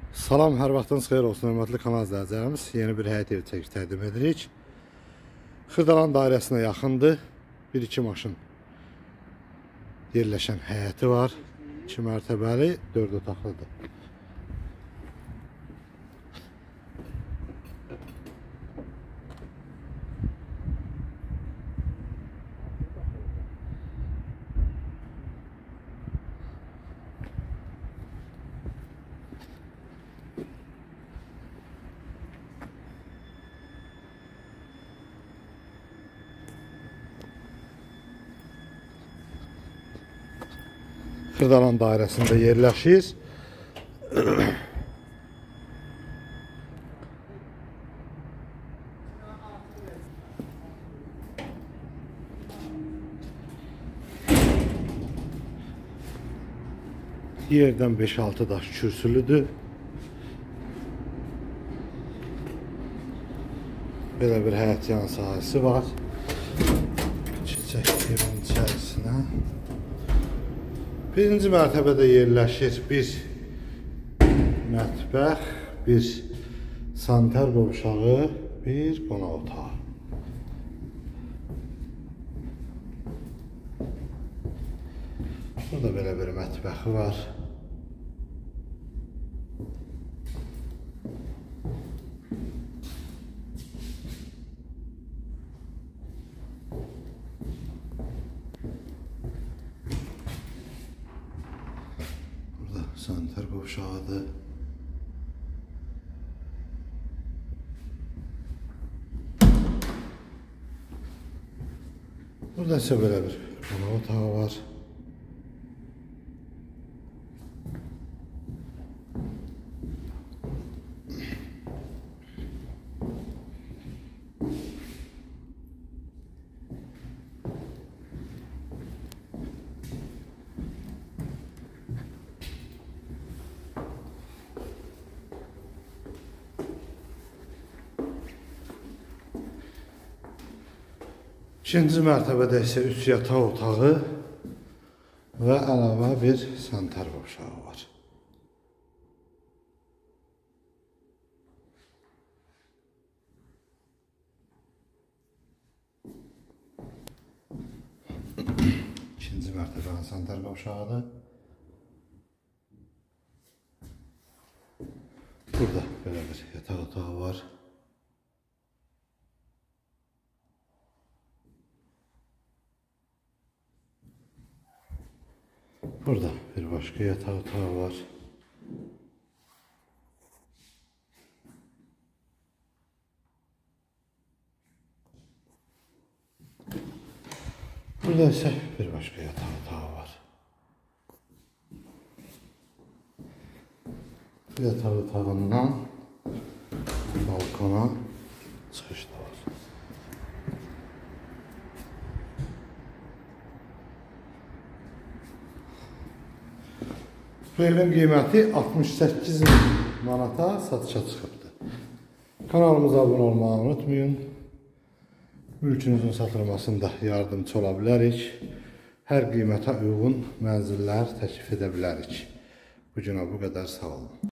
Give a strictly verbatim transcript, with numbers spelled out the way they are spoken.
Salam, hər vaxtınız xeyir olsun, hörmətli kanal izləyicilərimiz. Yeni bir həyət evi çəkib təqdim edirik. Xırdalan dairəsinə yaxındır. Bir-iki maşın yerləşən həyəti var. iki mərtəbəli, dörd otaqlıdır. Xırdalan dairəsində yerləşir. Yerdən beş altı daş kürsülüdür. Belə bir həyət yan sahəsi var. Keçək evin içərisinə. Birinci mərtəbədə yerləşir bir mətbəx, bir sanitar qovşağı, bir qonaq otağı. Burada belə bir mətbəxi var. Sanitar qovşağıdır. Burada isə belə bir qonaq otağı var. İkinci mərtəbədə isə üç yataq otağı və əlavə bir sanitar qovşağı var. İkinci mərtəbənin sanitar qovşağıdır. Burada belə bir yataq otağı var. Burada bir başka yataq otağı var. Burada ise bir başka yataq otağı var. Bu yataq otağından balkona çıxış da var. Bu evin qiyməti altmış səkkiz min manata satışa çıxıbdır. Kanalımıza abunə olmağı unutmayın. Mülkünüzün satılmasında yardımcı ola bilərik. Hər qiymətə uyğun mənzillər təklif edə bilərik. Bu günə bu qədər, sağ olun.